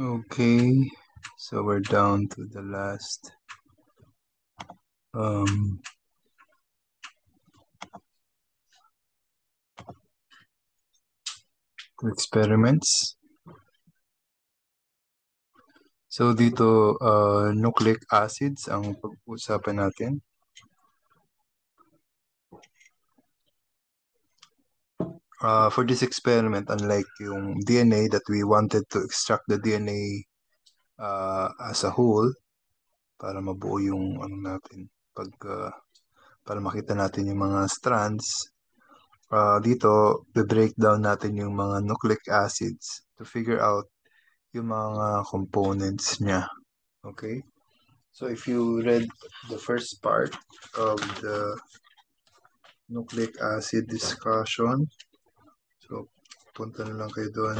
Okay, so we're down to the last experiments. So dito, nucleic acids ang pag-usapan natin. For this experiment, unlike yung DNA that we wanted to extract the DNA as a whole para mabuo yung ano natin para makita natin yung mga strands. Dito, be-break down natin yung mga nucleic acids to figure out yung mga components niya. Okay? So if you read the first part of the nucleic acid discussion, so punta na lang kayo doon.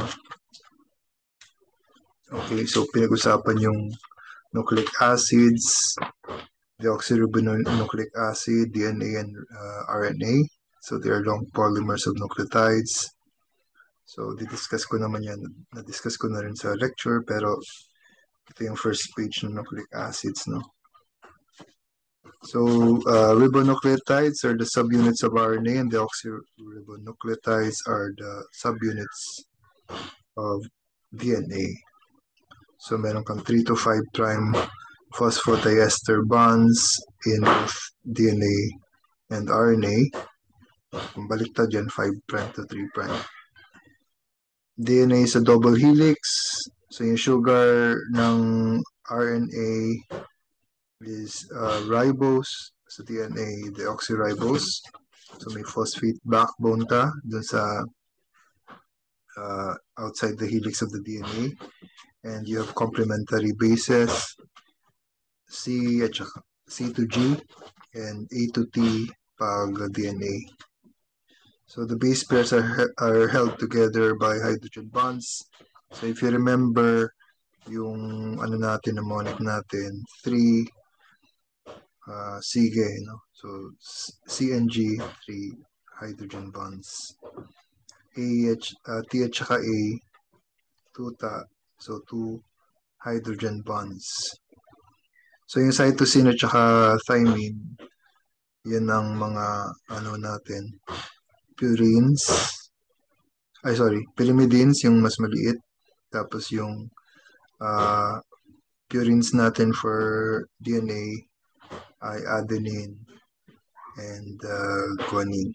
Okay, so pinag-usapan yung nucleic acids, deoxyribonucleic acid, DNA, and RNA. So they are long polymers of nucleotides. So didiscuss ko naman yan. Na-discuss ko na rin sa lecture, pero ito yung first page ng nucleic acids, no? So ribonucleotides are the subunits of RNA, and deoxyribonucleotides are the subunits of DNA. So meron kang 3 to 5 prime phosphodiester bonds in both DNA and RNA. Kung baliktad yan, 5 prime to 3 prime. DNA is a double helix. So yung sugar ng RNA is ribose. Sa DNA, deoxyribose. So may phosphate backbone ka dun sa outside the helix of the DNA. And you have complementary bases, C to G and A to T pag DNA. So the base pairs are held together by hydrogen bonds. So if you remember yung ano natin, mnemonic natin, 3 sige, no? So C and G, 3 hydrogen bonds. T at saka A, 2 so 2 hydrogen bonds. So yung cytosine at saka thymine, yan ang mga ano natin, pyrimidines yung mas maliit. Tapos yung purines natin for DNA ay adenine and guanine.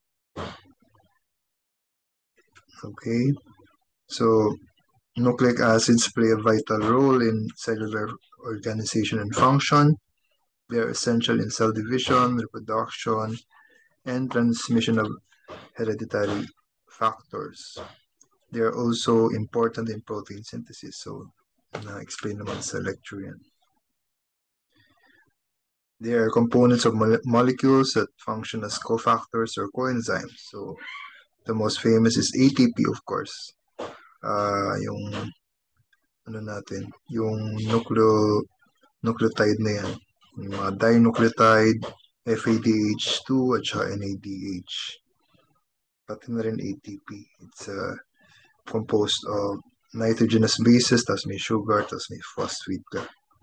Okay, so nucleic acids play a vital role in cellular organization and function. They are essential in cell division, reproduction, and transmission of hereditary factors. They are also important in protein synthesis. So, na-explain naman sa lecture yan. They are components of molecules that function as cofactors or coenzymes. So, the most famous is ATP, of course. Yung ano natin, yung nucleotide na yan. Yung mga dinucleotide, FADH2 at saka NADH. Pati na rin ATP. It's composed of nitrogenous bases, tapos may sugar, tapos may phosphate ka.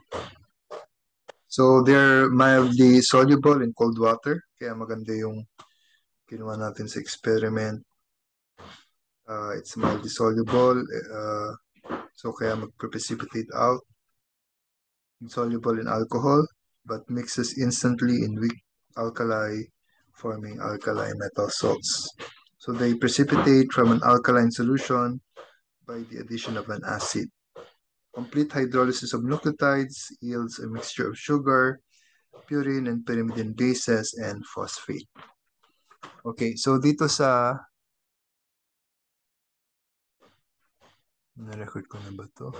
So they're mildly soluble in cold water. Kaya maganda yung ginawa natin sa experiment. It's mildly soluble. So kaya mag-precipitate out. Insoluble in alcohol, but mixes instantly in weak alkali, forming alkali metal salts. So they precipitate from an alkaline solution by the addition of an acid. Complete hydrolysis of nucleotides yields a mixture of sugar, purine, and pyrimidine bases, and phosphate. Okay, so dito sa... Na-record ko na ba to?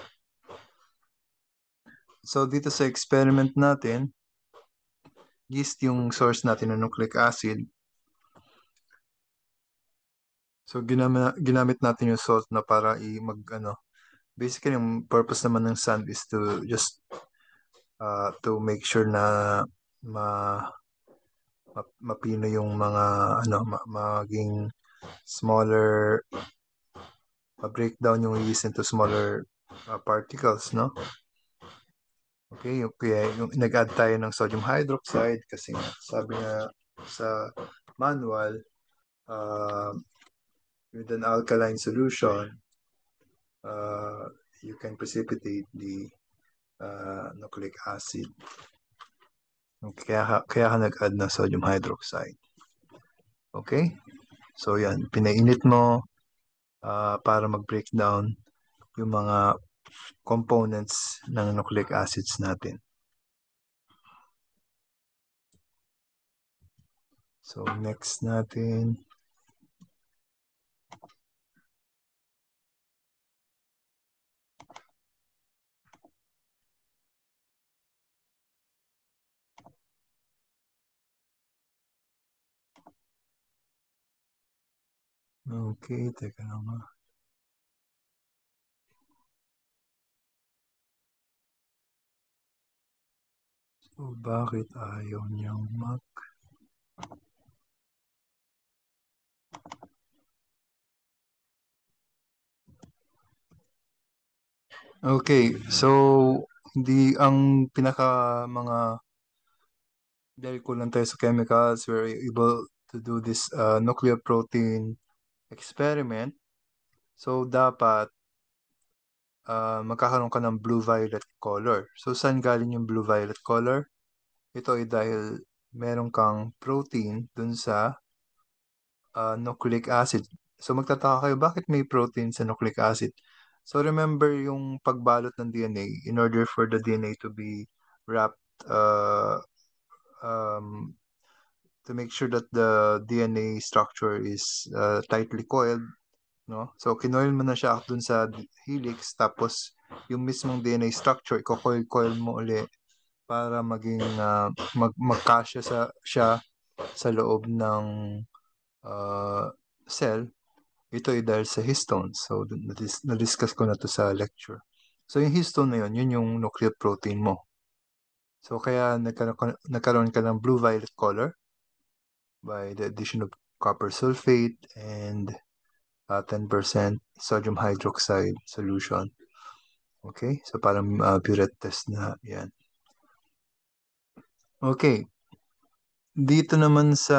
So dito sa experiment natin, yeast yung source natin ng nucleic acid. So ginamit natin yung salt na para basically yung purpose naman ng sand is to just to make sure na mapino yung mga maging smaller, ma-break down yung yeast into smaller particles, no? Okay, kaya yung nag-add tayo ng sodium hydroxide kasi nga, sabi nga sa manual, with an alkaline solution, uh, you can precipitate the nucleic acid. Kaya ka nag-add ng sodium hydroxide. Okay? So yan, pinainit mo para mag-breakdown yung mga components ng nucleic acids natin. So next natin, okay, teka lang ha. So bakit ayaw niyang Okay, so hindi ang pinaka mga dahil kulang tayo sa chemicals, we're able to do this nucleoprotein experiment. So dapat magkakaroon ka ng blue-violet color. So saan galing yung blue-violet color? Ito ay dahil meron kang protein dun sa nucleic acid. So magtataka kayo, bakit may protein sa nucleic acid? So remember yung pagbalot ng DNA, in order for the DNA to be wrapped, um, to make sure that the DNA structure is tightly coiled, no? So kinoil mo na siya dun sa helix, tapos yung mismong DNA structure, i-coil mo uli para maging magkasya siya sa loob ng cell. Ito ay dahil sa histones. So, na-discuss ko na to sa lecture. So, yung histone na yun yung nuclear protein mo. So, kaya nagkaroon ka ng blue-violet color by the addition of copper sulfate and 10% sodium hydroxide solution. Okay? So, parang burette test na yan. Okay. Dito naman sa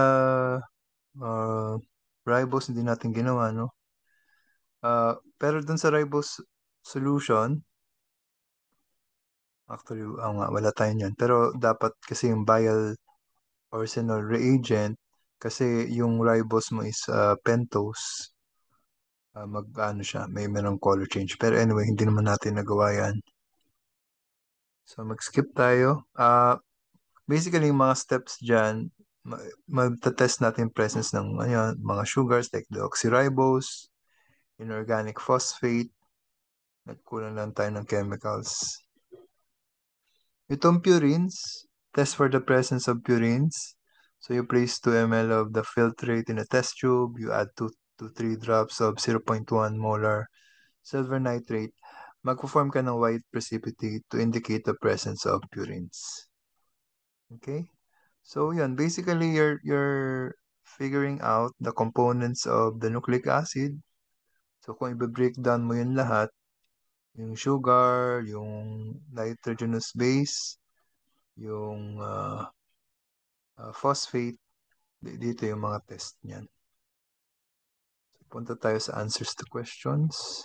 ribose, hindi natin ginawa, no? Pero dun sa ribose solution, actually, wala tayo niyan. Pero dapat kasi yung vial arsenal reagent, kasi yung ribose mo is pentose, mag-ano siya, may merong color change. Pero anyway, hindi naman natin nagawa yan. So, mag-skip tayo. Basically, yung mga steps dyan, magta-test natin presence ng mga sugars like deoxyribose, inorganic phosphate, nagkulang lang tayo ng chemicals. Itong purines, test for the presence of purines. So you place 2 ml of the filtrate in a test tube. You add 2 to 3 drops of 0.1 molar silver nitrate. Magpo-form ka ng white precipitate to indicate the presence of purines. Okay? So yun, basically you're figuring out the components of the nucleic acid. So kung i-break down mo yun lahat, yung sugar, yung nitrogenous base, yung phosphate, dito yung mga test niyan. So, punta tayo sa answers to questions.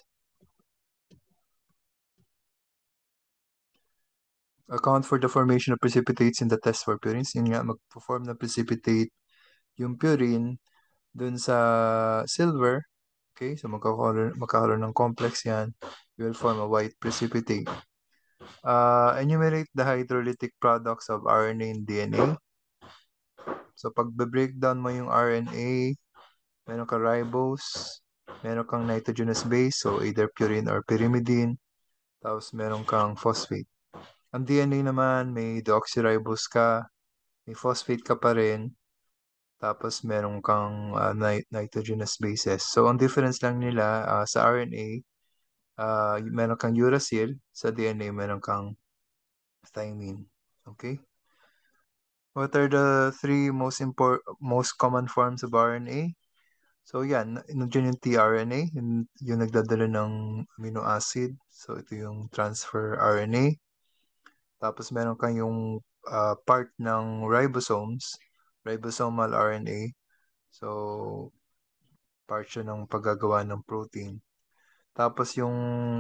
Account for the formation of precipitates in the test for purines. Yun nga, mag-form na precipitate yung purine dun sa silver. Okay, so magkakaroon ng complex yan. You will form a white precipitate. Enumerate the hydrolytic products of RNA and DNA. So pag breakdown mo yung RNA, meron ka ribose, meron kang nitrogenous base, so either purine or pyrimidine, tapos meron kang phosphate. Ang DNA naman, may deoxyribose ka, may phosphate ka pa rin, tapos meron kang nitrogenous bases. So ang difference lang nila sa RNA, meron kang uracil, sa DNA meron kang thymine. Okay? What are the three most common forms of RNA? So yan, nandiyan yung tRNA, yung nagdadala ng amino acid. So ito yung transfer RNA. Tapos meron kayong part ng ribosomes, ribosomal RNA. So part siya ng paggagawa ng protein. Tapos yung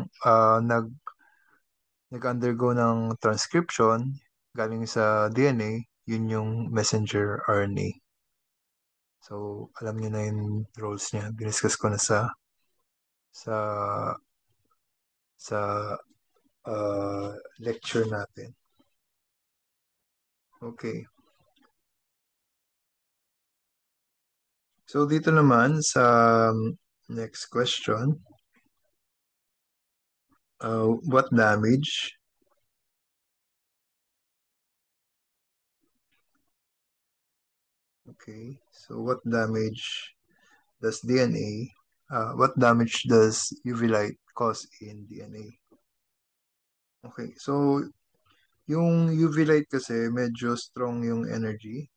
nag-undergo ng transcription galing sa DNA, yun yung messenger RNA. So, alam niyo na yung roles niya. Diniscuss ko na sa sa lecture natin. Okay. So, dito naman sa next question. What damage Okay, so what damage does UV light cause in DNA? Okay, so yung UV light kasi medyo strong yung energy.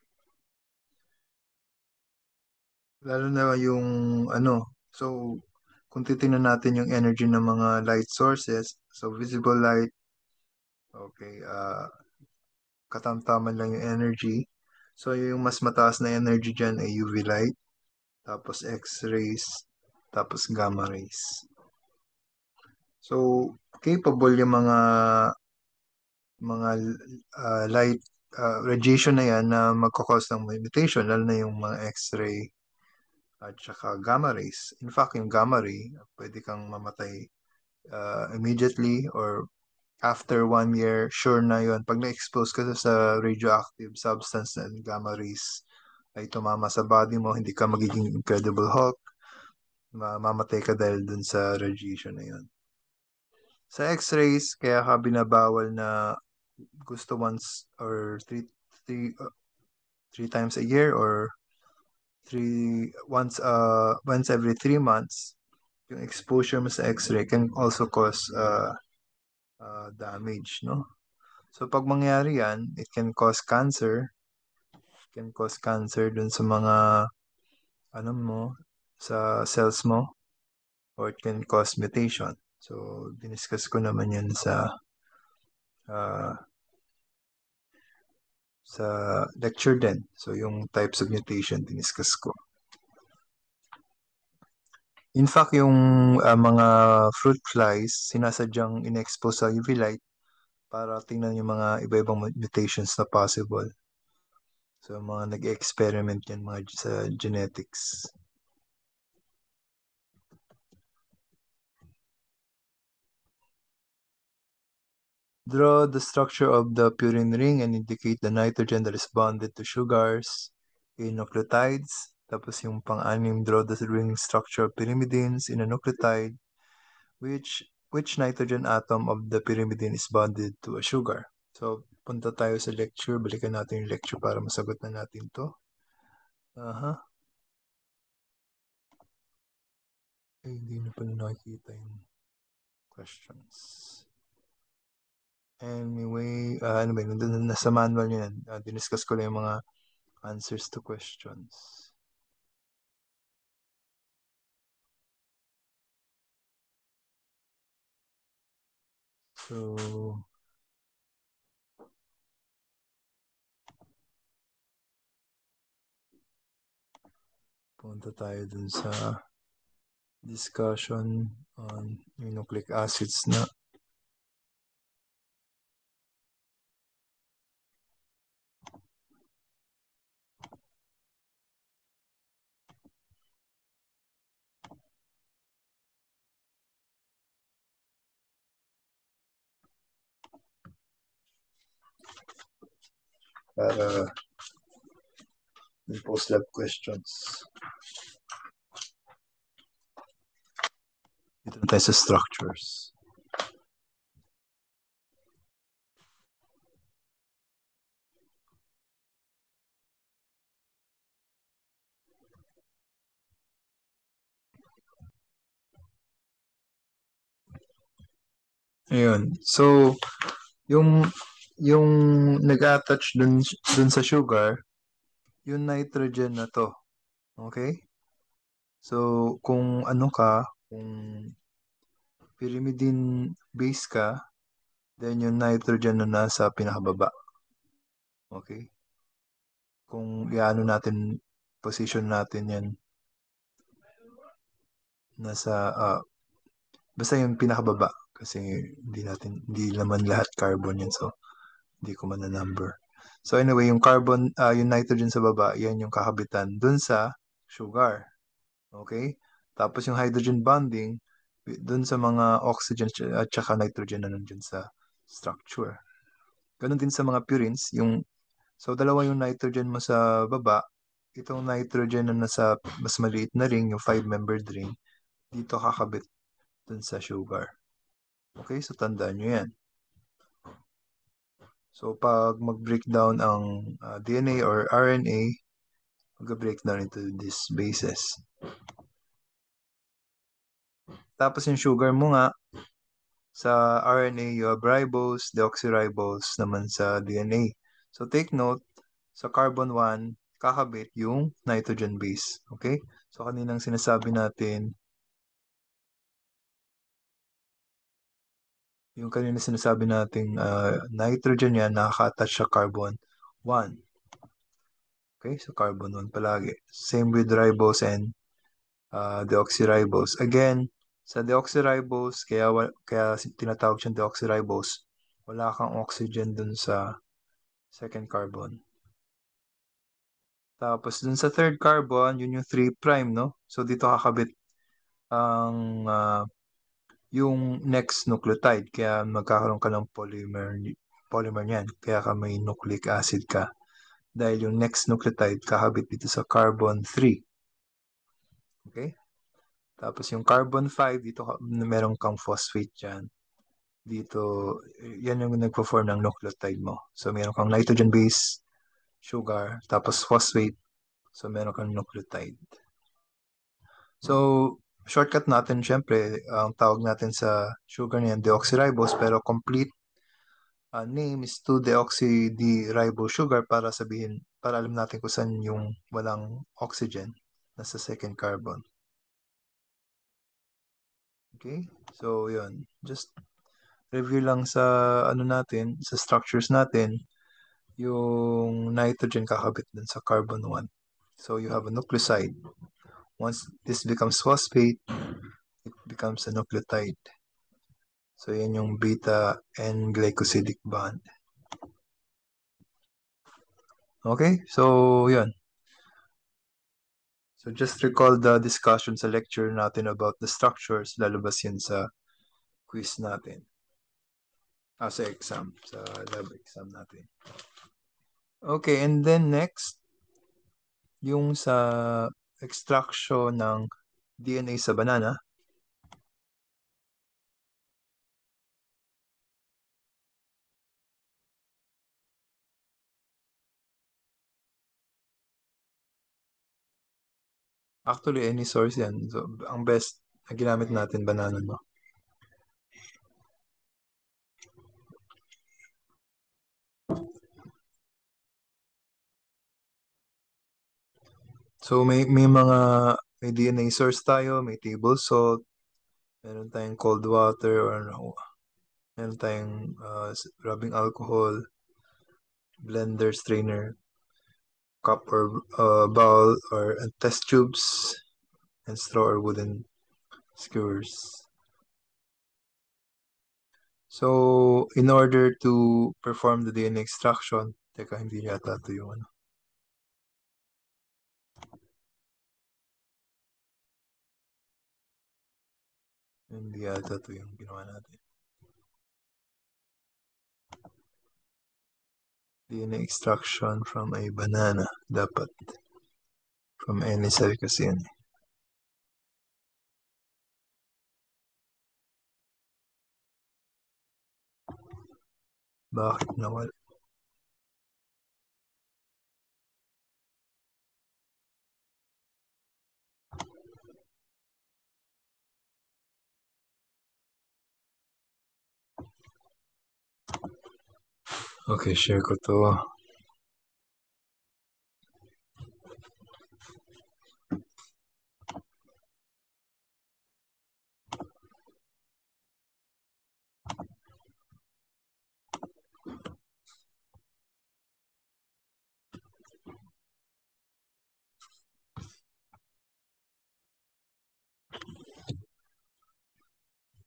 Lalo na yung so kung titingnan natin yung energy ng mga light sources, so visible light, okay, katamtaman lang yung energy. So yung mas mataas na energy dyan ay UV light, tapos X-rays, tapos gamma rays. So capable yung mga light radiation na yan na magkakause ng mutation, lalo na yung mga X-ray at saka gamma rays. In fact, yung gamma ray, pwede kang mamatay immediately or after 1 year, sure na yon. Pag na-expose ka sa radioactive substance na gamma rays ay tumama sa body mo, hindi ka magiging Incredible Hulk, mamamatay ka dahil dun sa radiation na yon. Sa X-rays, kaya ka binabawal na gusto once or three times a year or once every 3 months. Yung exposure mo sa X-ray can also cause damage, no? So pag mangyari yan, it can cause cancer dun sa mga mo, sa cells mo, or it can cause mutation. So diniscuss ko naman yan uh, sa lecture din. So yung types of mutation diniscuss ko. In fact, yung mga fruit flies, sinasadyang in-expose sa UV light para tingnan yung mga iba-ibang mutations na possible. So, mga nag-experiment yan sa genetics. Draw the structure of the purine ring and indicate the nitrogen that is bonded to sugars in nucleotides. Tapos yung pang-anim, draw the ring structure of pyrimidines in a nucleotide. Which nitrogen atom of the pyrimidine is bonded to a sugar? So, punta tayo sa lecture. Balikan natin yung lecture para masagot na natin to. Ay, hindi na pala nakikita yung questions. Anyway, ano ba yun? Nasa manual nyo yan. Diniscuss ko lang yung mga answers to questions. So, punta tayo dun sa discussion on nucleic acids na. Para yung post-lab questions. Dito na tayo sa structures. Ayun. So, yung nag-attach dun sa sugar, yung nitrogen na to. Okay? So, kung ano ka, kung pyrimidine base ka, then yung nitrogen na nasa pinakababa. Okay? Kung iano natin, position natin yan, nasa, basta yung pinakababa. Kasi hindi naman lahat carbon yan. So, hindi ko man na number. So anyway, yung carbon, yung nitrogen sa baba, yan yung kakabitan dun sa sugar. Okay? Tapos yung hydrogen bonding, dun sa mga oxygen at saka nitrogen na nandun sa structure. Ganon din sa mga purines, so dalawa yung nitrogen mo sa baba, itong nitrogen na nasa mas maliit na ring, yung 5-membered ring, dito kakabit dun sa sugar. Okay? So tandaan nyo yan. So pag mag-breakdown ang DNA or RNA, mag-breakdown into these bases. Tapos yung sugar mo nga, sa RNA, you have ribose, deoxyribose naman sa DNA. So take note, sa carbon 1, kakabit yung nitrogen base. Okay? So kaninang sinasabi natin, nitrogen yan, nakaka-attach sa carbon 1. Okay? So carbon 1 palagi. Same with ribose and deoxyribose. Again, sa deoxyribose, kaya tinatawag siyang deoxyribose, wala kang oxygen dun sa second carbon. Tapos dun sa third carbon, yun yung 3 prime, no? So dito kakabit ang yung next nucleotide. Kaya magkakaroon ka ng polymer niyan. Kaya ka may nucleic acid ka. Dahil yung next nucleotide kakabit dito sa carbon 3. Okay? Tapos yung carbon 5, dito meron kang phosphate dyan. Dito, yan yung nagpo-form ng nucleotide mo. So meron kang nitrogen base, sugar, tapos phosphate. So meron kang nucleotide. So, shortcut natin, syempre, ang tawag natin sa sugar niyan, deoxyribose, pero complete name is 2-deoxy-D-ribose sugar para alam natin kung saan yung walang oxygen nasa second carbon. Okay? So, yun. Just review lang sa sa structures natin, yung nitrogen kakabit dun sa carbon 1. So, you have a nucleoside. Once this becomes phosphate, it becomes a nucleotide. So, yan yung beta and glycosidic bond. Okay? So, yun. So, just recall the discussion sa lecture natin about the structures. Lalabas yan sa quiz natin. Sa exam. Sa lab exam natin. Okay, and then next, yung sa extraction ng DNA sa banana. Actually, any source yan. So, ang best na ginamit natin, banana, no? So, may DNA source tayo, may table salt, meron tayong cold water, or ano, meron tayong rubbing alcohol, blender, strainer, cup or bowl, or test tubes, and straw or wooden skewers. So, in order to perform the DNA extraction, teka, hindi yata ito yung ano. Hindi yata ito yung ginawa natin. DNA extraction from a banana, dapat. From any cell kasi yan. Bakit nawala? Okay, share ko to.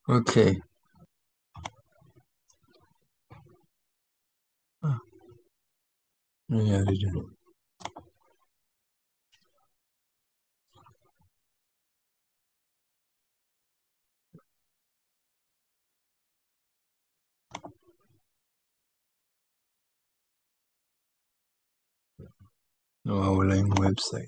Okay. Ah, nangyari dyan. Nawawala yung website.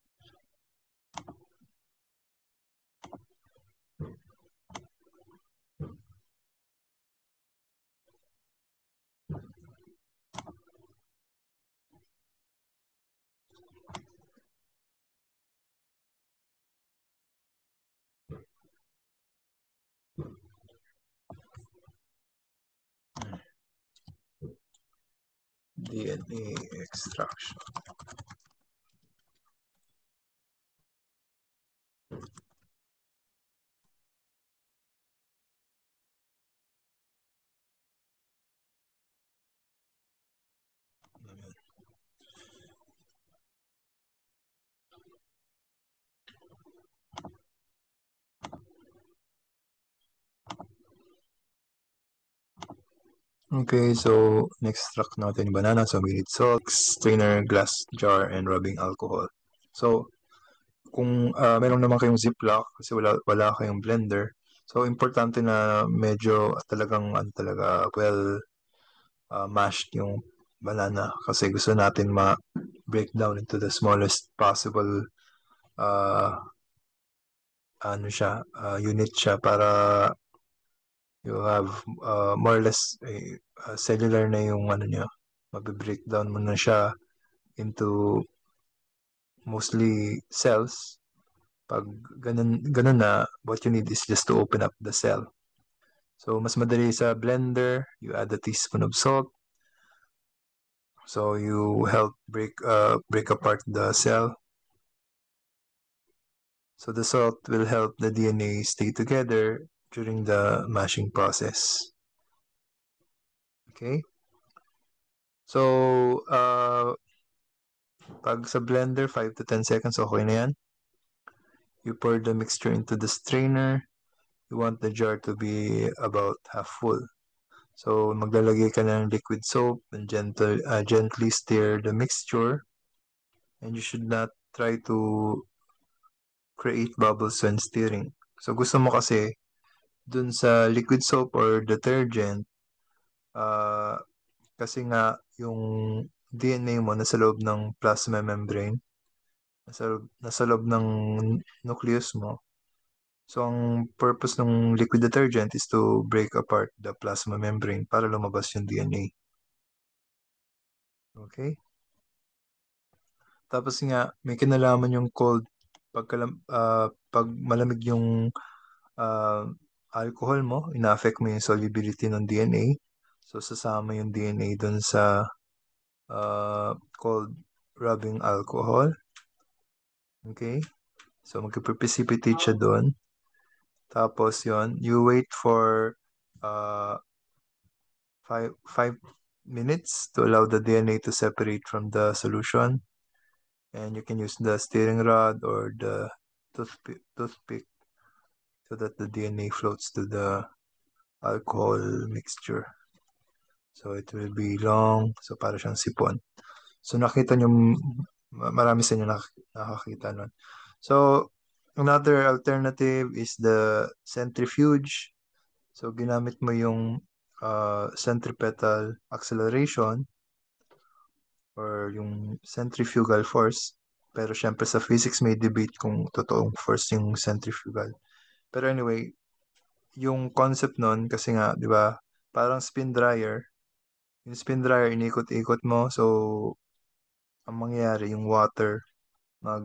DNA extraction. Okay, so next extract natin yung banana. So we need salt, strainer, glass jar, and rubbing alcohol. So kung meron naman kayong ziplock kasi wala kayong blender. So importante na medyo talagang ano talaga well mashed yung banana kasi gusto natin ma-break down into the smallest possible uh, ano siya, unit siya para you have more or less cellular na yung ano niya. Mabe-breakdown mo na siya into mostly cells. Pag ganun na, what you need is just to open up the cell. So, mas madali sa blender, you add a teaspoon of salt. So, you help break apart the cell. So, the salt will help the DNA stay together during the mashing process. Okay? So, pag sa blender, 5 to 10 seconds, okay na yan. You pour the mixture into the strainer. You want the jar to be about half full. So, maglalagay ka ng liquid soap and gently stir the mixture. And you should not try to create bubbles when stirring. So, gusto mo kasi dun sa liquid soap or detergent, uh, kasi nga yung DNA mo nasa loob ng plasma membrane, nasa loob ng nucleus mo. So, ang purpose ng liquid detergent is to break apart the plasma membrane para lumabas yung DNA. Okay? Tapos nga, may kinalaman yung cold pag malamig yung uh, alcohol mo, ina-affect mo yung solubility ng DNA. So, sasama yung DNA dun sa cold rubbing alcohol. Okay? So, magka-precipitate siya doon. Tapos yon you wait for uh, 5 minutes to allow the DNA to separate from the solution. And you can use the steering rod or the toothpick so that the DNA floats to the alcohol mixture. So it will be long. So para siyang sipon. So nakita nyo, marami sa inyo nakakita nun. So another alternative is the centrifuge. So ginamit mo yung centripetal acceleration or yung centrifugal force. Pero syempre sa physics may debate kung totoong force yung centrifugal. Pero anyway, yung concept nun kasi nga, 'di ba? Parang spin dryer. Yung spin dryer inikot-ikot mo so ang mangyayari yung water mag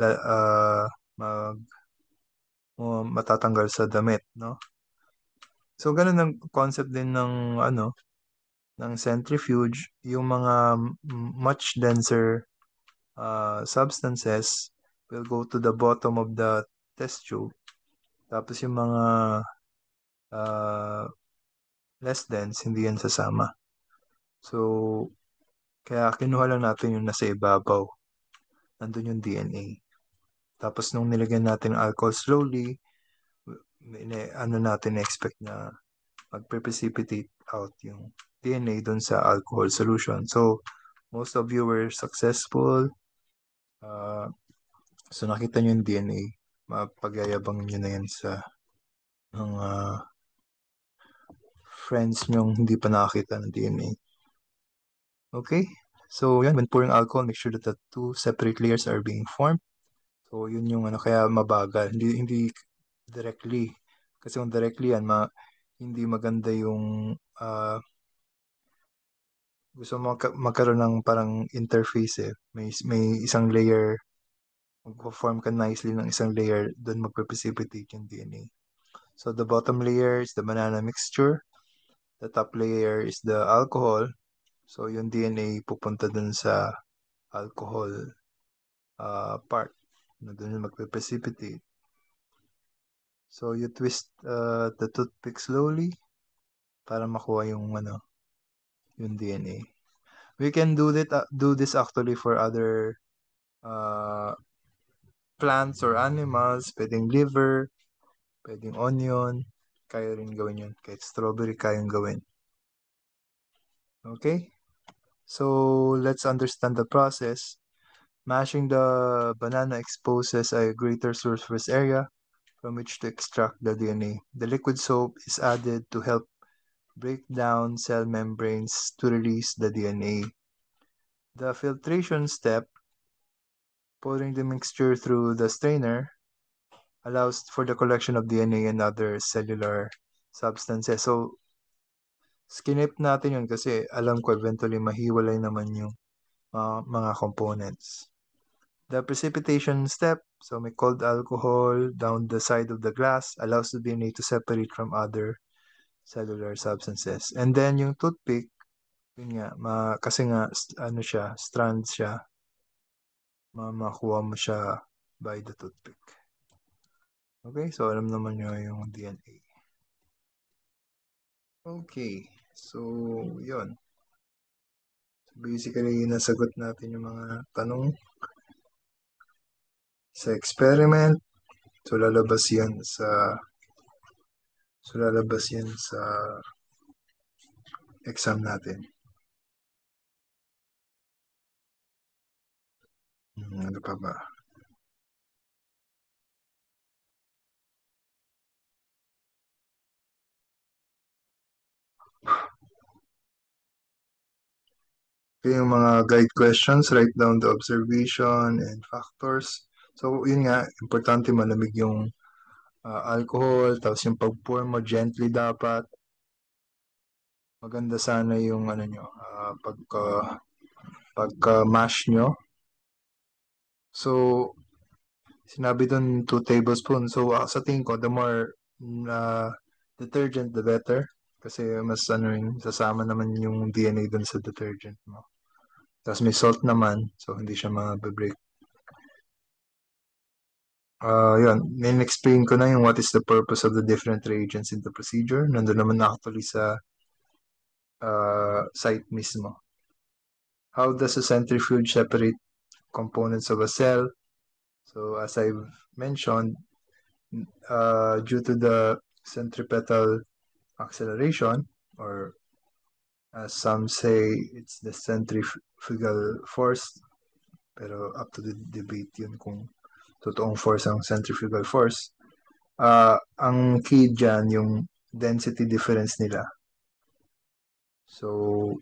mag matatanggal sa damit, no? So ganun ang concept din ng ng centrifuge, yung mga much denser substances will go to the bottom of the test tube. Tapos yung mga uh, less dense, hindi yan sasama. So, kaya kinuha lang natin yung nasa ibabaw. Nandun yung DNA. Tapos nung nilagyan natin ng alcohol slowly, ano natin expect na mag-precipitate out yung DNA dun sa alcohol solution. So, most of you were successful. So, nakita nyo yung DNA. Mapagyayabang nyo na yan sa mga friends nyong hindi pa nakakita ng DNA. Okay? So, yan. When pouring alcohol, make sure that the two separate layers are being formed. So, yun yung ano, kaya mabagal. Hindi directly. Kasi kung directly yan, hindi maganda yung gusto mo magkaroon ng parang interface eh. May isang layer, mag-form ka nicely ng isang layer, doon magpe-precipitate yung DNA. So the bottom layer is the banana mixture. The top layer is the alcohol. So yung DNA pupunta dun sa alcohol part na dun yung magpe-precipitate. So you twist the toothpick slowly para makuha yung yung DNA. We can do this actually for other plants or animals, pwedeng liver, pwedeng onion, kaya rin gawin yun. Kahit strawberry, kayang gawin. Okay? So, let's understand the process. Mashing the banana exposes a greater surface area from which to extract the DNA. The liquid soap is added to help break down cell membranes to release the DNA. The filtration step, pouring the mixture through the strainer, allows for the collection of DNA and other cellular substances. So, skinip natin yun kasi alam ko eventually mahiwalay naman yung mga components. The precipitation step, so may cold alcohol down the side of the glass, allows the DNA to separate from other cellular substances. And then yung toothpick, yun nga, kasi nga, ano siya, strands siya, makuha mo siya by the toothpick. Okay, so alam naman nyo yung DNA. Okay, so yun. So basically, nasagot natin yung mga tanong sa experiment. So lalabas yan sa exam natin. Ano pa ba? Okay, yung mga guide questions, write down the observation and factors. So, yun nga, importante malamig yung alcohol, tapos yung pag-pour mo gently dapat. Maganda sana yung ano nyo, pagka-mash nyo. So, sinabi dun 2 tablespoons. So, sa tingin ko, the more detergent, the better. Kasi mas sasama naman yung DNA dun sa detergent mo. Tapos may salt naman, so hindi siya ma-break. Yun, explain ko na yung what is the purpose of the different reagents in the procedure. Nandun naman actually sa site mismo. How does a centrifuge separate components of a cell? So as I've mentioned, due to the centripetal acceleration, or as some say, it's the centrifugal force, pero up to the debate yun kung totoong force ang centrifugal force. Ang key dyan, yung density difference nila. So,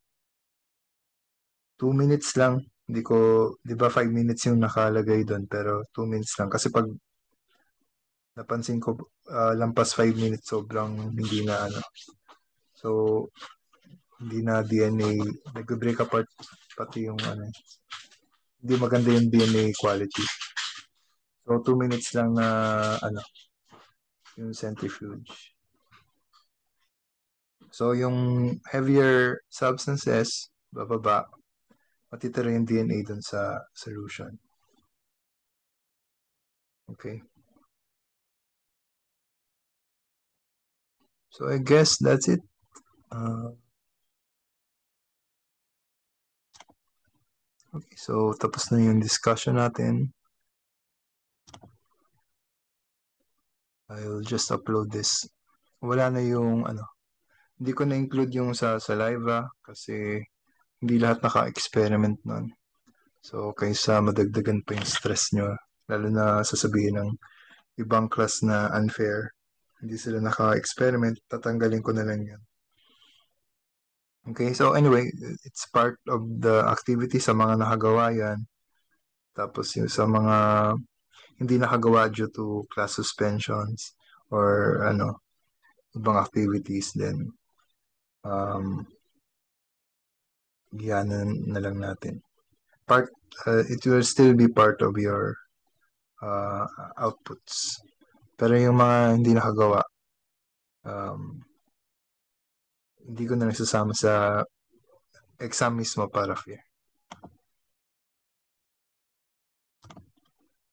2 minutes lang. Hindi ko, di ba 5 minutes yung nakalagay doon, pero 2 minutes lang. Kasi pag napansin ko, lampas 5 minutes, sobrang hindi na ano. So, hindi na DNA, nag-break apart pati yung ano. Hindi maganda yung DNA quality. So, 2 minutes lang na ano, yung centrifuge. So, yung heavier substances, bababa, matitira yung DNA dun sa solution. Okay. So, I guess that's it. Okay, so tapos na yung discussion natin. I'll just upload this. Wala na yung hindi ko na-include yung sa saliva kasi hindi lahat naka-experiment nun. So, kaysa madagdagan pa yung stress nyo, lalo na sasabihin ng ibang class na unfair, hindi sila naka-experiment, tatanggalin ko na lang yan. Okay, so anyway, it's part of the activity sa mga nakagawa yan. Tapos yung sa mga hindi nakagawa due to class suspensions or ibang activities, then giyanan na lang natin. It will still be part of your outputs. Pero yung mga hindi nakagawa, hindi ko na nagsasama sa exam mismo para fair.